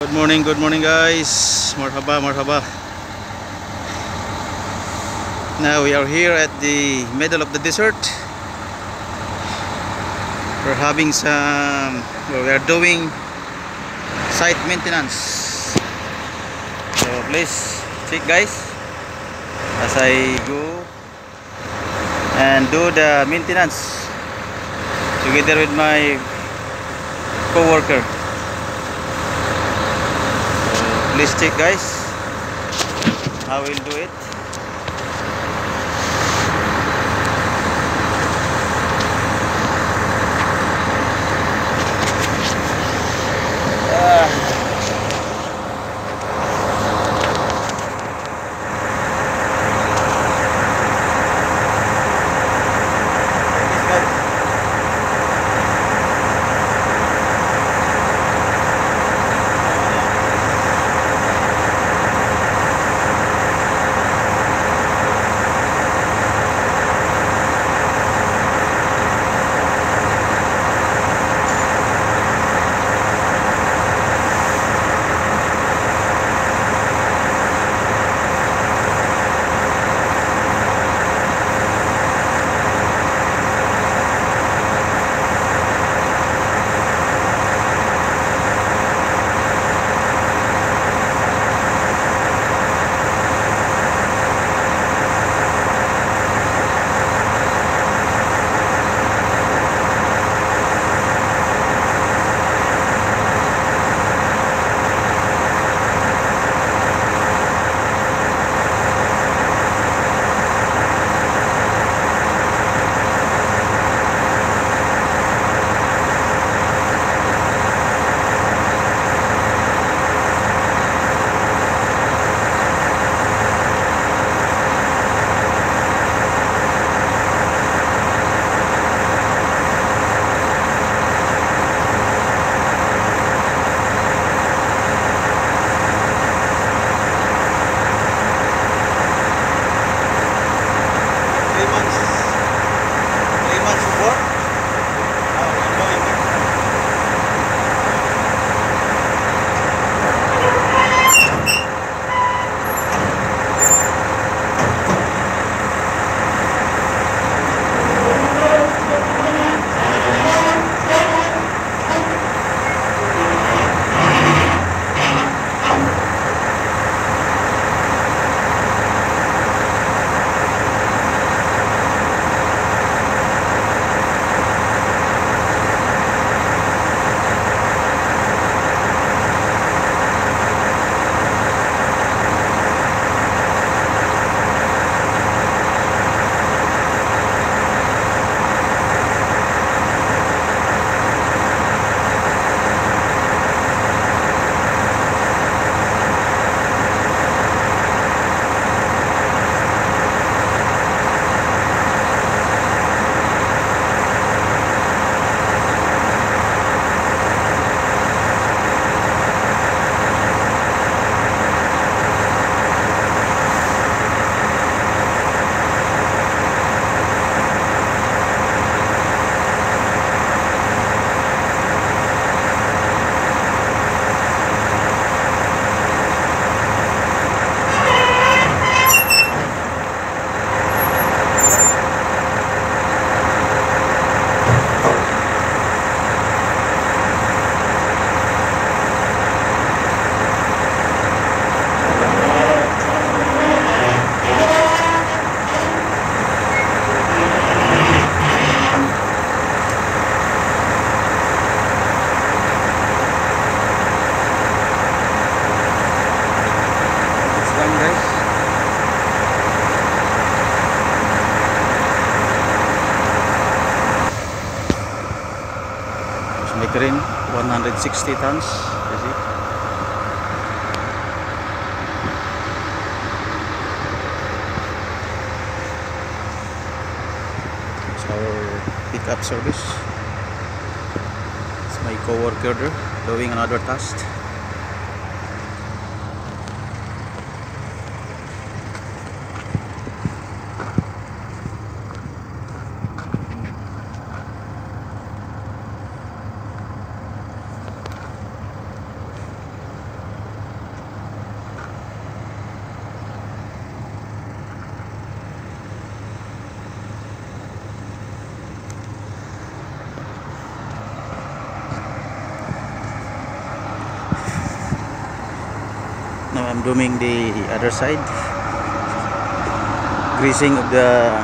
Good morning guys. Marhaba, marhaba. Now we are here at the middle of the desert. We're having some, we are doing site maintenance. So please check guys as I go and do the maintenance together with my co-worker. Please check guys how we'll do it. My.crane 160 tons. You see? It's our pickup service. It's my co-worker there doing another task. Now I'm doing the other side, greasing of the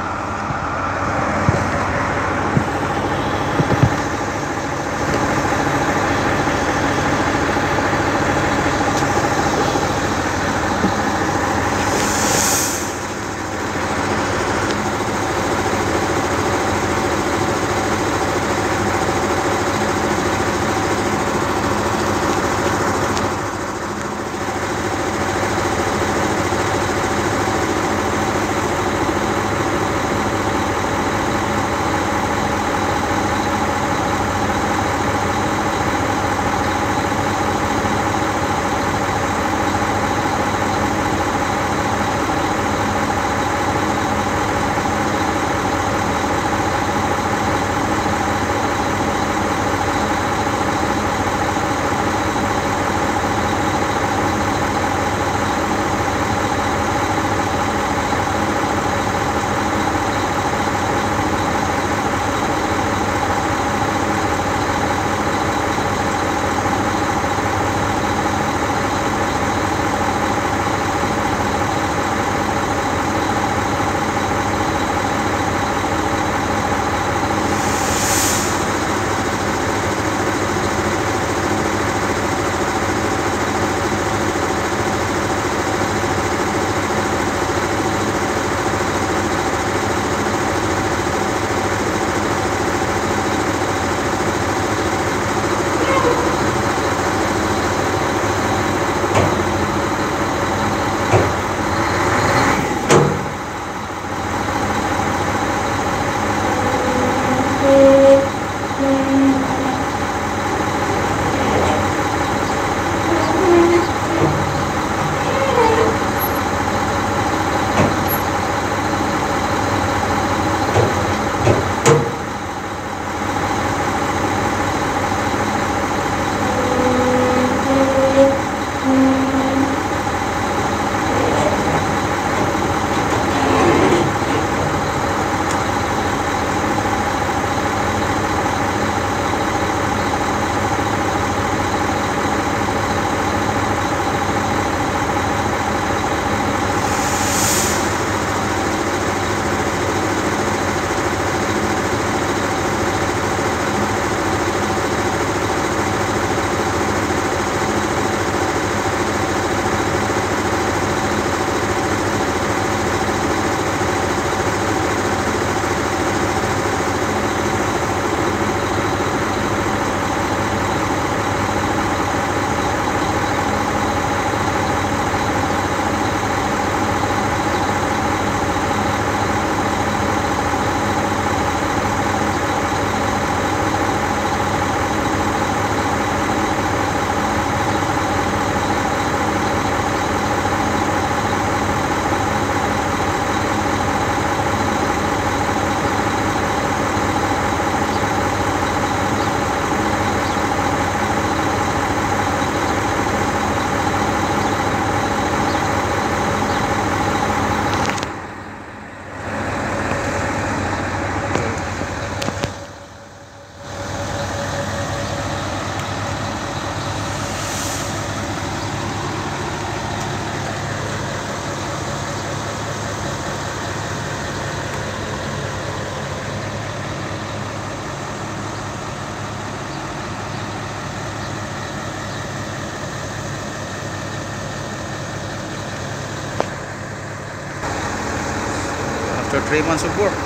after 3 months of work,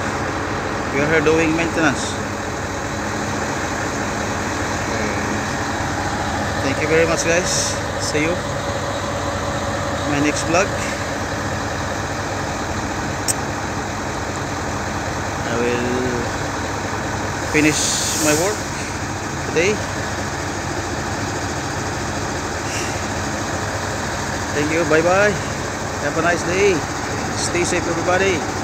we are here doing maintenance. Thank you very much, guys. See you my next vlog. I will finish my work today. Thank you. Bye bye. Have a nice day. Stay safe, everybody.